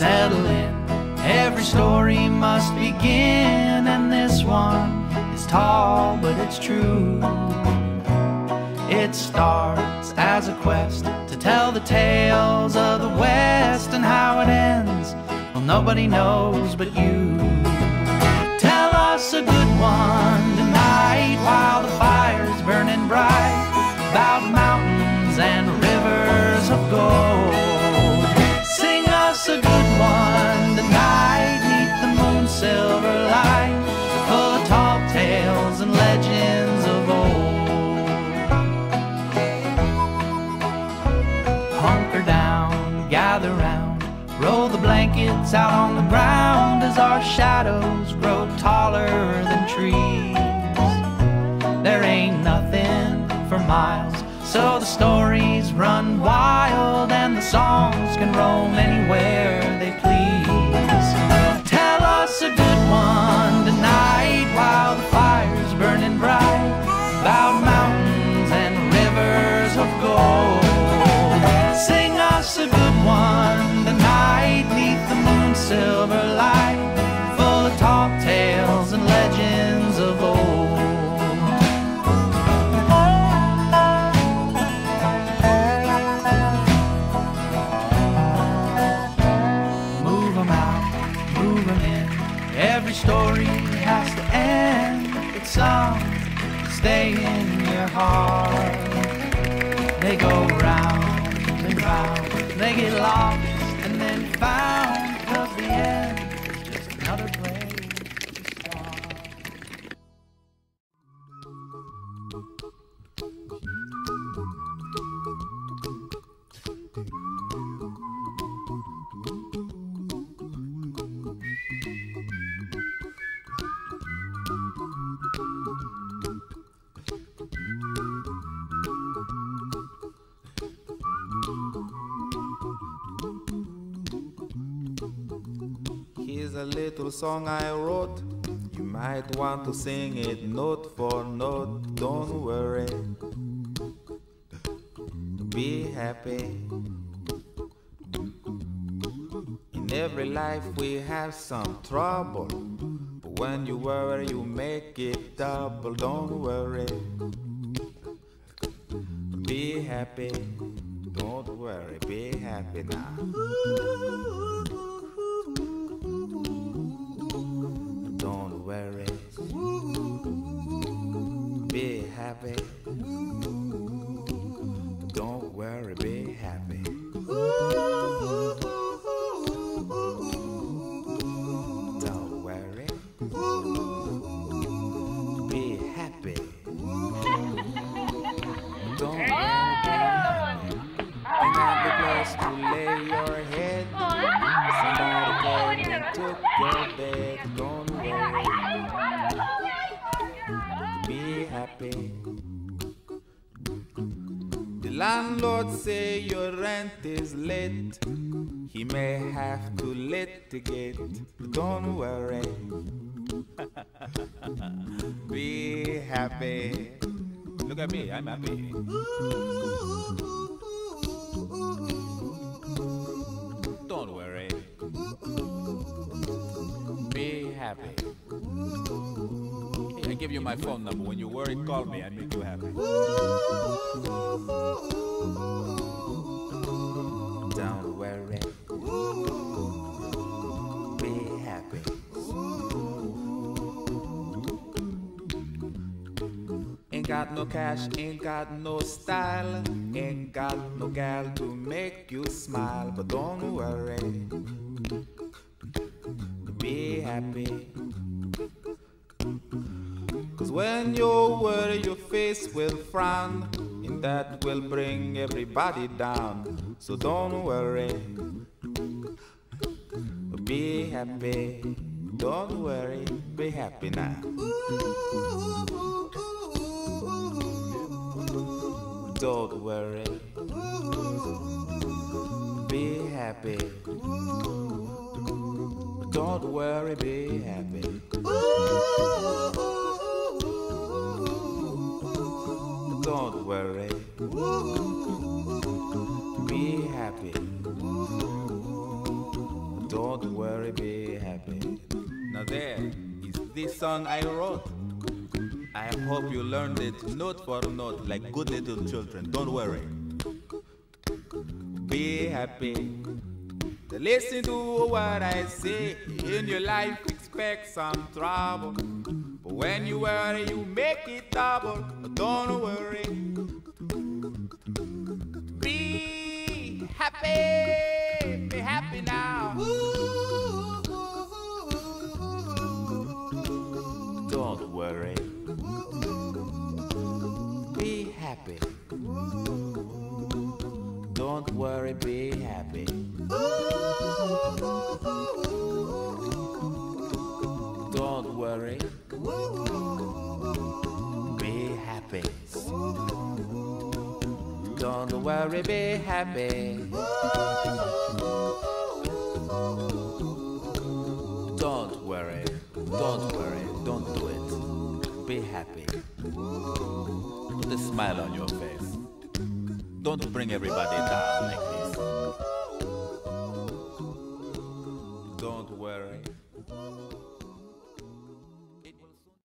settle in. Every story must begin, and this one is tall, but it's true. It starts as a quest to tell the tales of the West, and how it ends, well, nobody knows but you. Tell us a good one tonight while the fire's burning bright, about mountains and rivers of gold. Sing us a good one tonight neath the moon's silver light, full of tall tales and legends of old. Hunker down, gather round, roll the blankets out on the ground as our shadows grow taller than trees. There ain't nothing for miles, so the stories run wild and the songs can roam anywhere they please. Tell us a good one tonight while the fire's burning bright, about mountains and rivers of gold. Sing us a good one tonight neath the moon's silver light, full of tall tales and legends of old. Every story has to end, but some stay in your heart. They go round and round, they get lost and then found, 'cause the end is just another place to start. Here's a little song I wrote. You might want to sing it note for note. Don't worry, be happy. In every life we have some trouble, but when you worry you make it double. Don't worry, be happy. Don't worry, be happy now. Don't worry, be happy. Don't worry, be happy. Don't worry, be happy. Don't worry, be happy. Ain't got the place to lay your head. Somebody came and took your bed. Don't worry, be happy. The landlord say your rent is late. He may have to litigate. Don't worry, be happy. Look at me, I'm happy. Don't worry, be happy. I give you my phone number. When you worry, call me. I make you happy. Don't worry, be happy. Ain't got no cash, ain't got no style, ain't got no gal to make you smile. But don't worry, be happy. 'Cause when you worry, your face will frown, and that will bring everybody down. So don't worry, be happy. Don't worry, be happy now. Don't worry, be happy. Don't worry, be happy. Don't worry, be happy. Don't Don't worry, be happy. Now there is this song I wrote. I hope you learned it note for note like good little children. Don't worry. Be happy. Listen to what I say. In your life expect some trouble, but when you worry you make it double. Don't worry. Be happy. Be happy now. Don't worry. Be happy. Don't worry, be happy. Don't worry. Be happy. Don't worry, be happy. Don't worry. Don't worry. Don't do it. Be happy. Put a smile on your face. Don't bring everybody down like this.